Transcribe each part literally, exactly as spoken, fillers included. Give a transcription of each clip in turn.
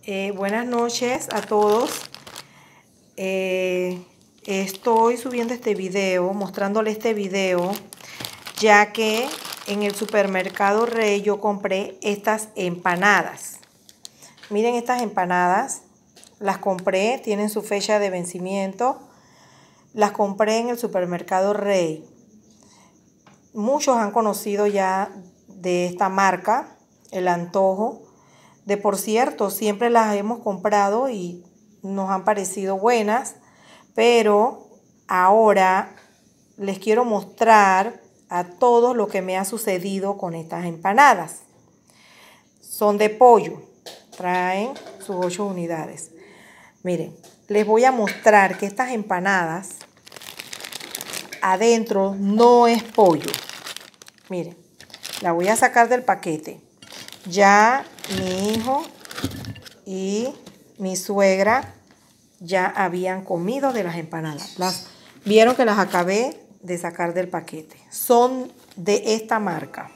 Eh, buenas noches a todos. Eh, estoy subiendo este video, mostrándole este video, ya que en el supermercado Rey yo compré estas empanadas. Miren estas empanadas, las compré, tienen su fecha de vencimiento. Las compré en el supermercado Rey. Muchos han conocido ya de esta marca, El Antojo. De por cierto, siempre las hemos comprado y nos han parecido buenas, pero ahora les quiero mostrar a todos lo que me ha sucedido con estas empanadas. Son de pollo, traen sus ocho unidades. Miren, les voy a mostrar que estas empanadas adentro no es pollo. Miren, la voy a sacar del paquete. Ya mi hijo y mi suegra ya habían comido de las empanadas. Las vieron que las acabé de sacar del paquete. Son de esta marca.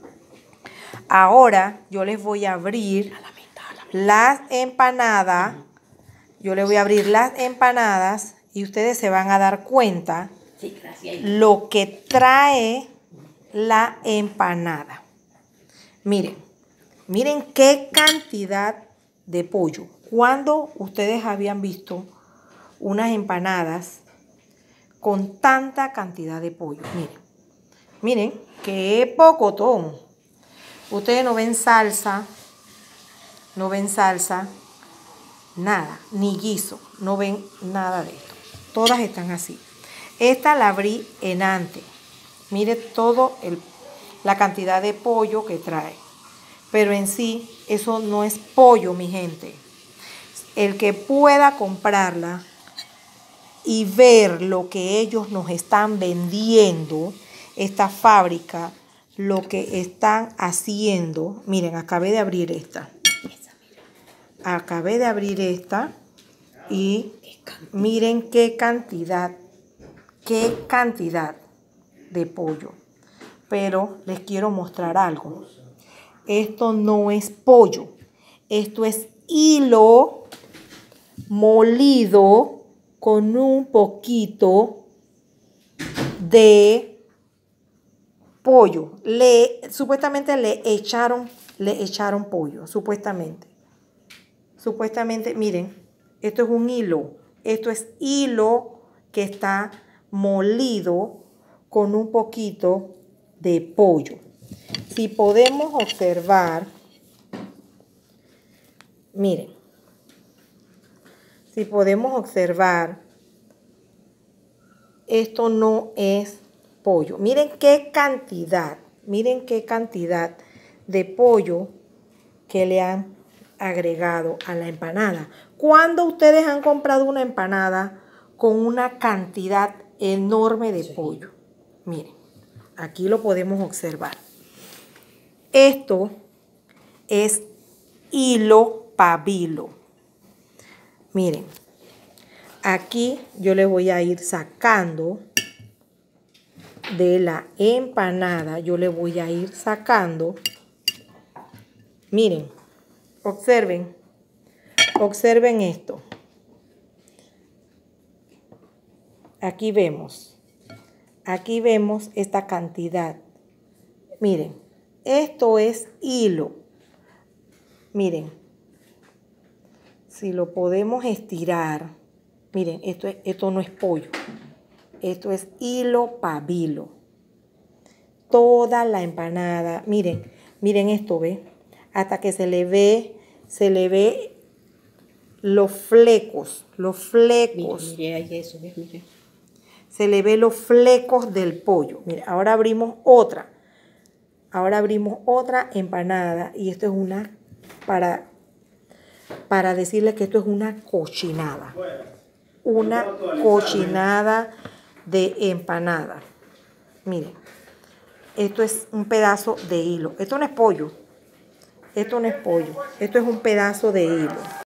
Ahora yo les voy a abrir las empanadas. Yo les voy a abrir las empanadas y ustedes se van a dar cuenta lo que trae la empanada. Miren. Miren qué cantidad de pollo. ¿Cuándo ustedes habían visto unas empanadas con tanta cantidad de pollo? Miren, miren, qué pocotón. Ustedes no ven salsa, no ven salsa, nada, ni guiso, no ven nada de esto. Todas están así. Esta la abrí en antes. Mire todo el, la cantidad de pollo que trae. Pero en sí, eso no es pollo, mi gente. El que pueda comprarla y ver lo que ellos nos están vendiendo, esta fábrica, lo que están haciendo. Miren, acabé de abrir esta. Acabé de abrir esta y miren qué cantidad, qué cantidad de pollo. Pero les quiero mostrar algo. Esto no es pollo, esto es hilo molido con un poquito de pollo. Le, supuestamente le echaron, le echaron pollo, supuestamente. Supuestamente, miren, esto es un hilo, esto es hilo que está molido con un poquito de pollo. Si podemos observar, miren, si podemos observar, esto no es pollo. Miren qué cantidad, miren qué cantidad de pollo que le han agregado a la empanada. ¿Cuándo ustedes han comprado una empanada con una cantidad enorme de pollo? Miren, aquí lo podemos observar. Esto es hilo pabilo. Miren, aquí yo les voy a ir sacando de la empanada. Yo les voy a ir sacando. Miren, observen. Observen esto. Aquí vemos. Aquí vemos esta cantidad. Miren. Esto es hilo. Miren, si lo podemos estirar, miren, esto, es, esto no es pollo. Esto es hilo pabilo. Toda la empanada, miren, miren esto, ¿ve? Hasta que se le ve, se le ve los flecos, los flecos. Mire, mire, eso, mire. Se le ve los flecos del pollo. Mire, ahora abrimos otra. Ahora abrimos otra empanada y esto es una, para, para decirles que esto es una cochinada. Una cochinada de empanada. Miren, esto es un pedazo de hilo. Esto no es pollo. Esto no es pollo. Esto es un pedazo de hilo.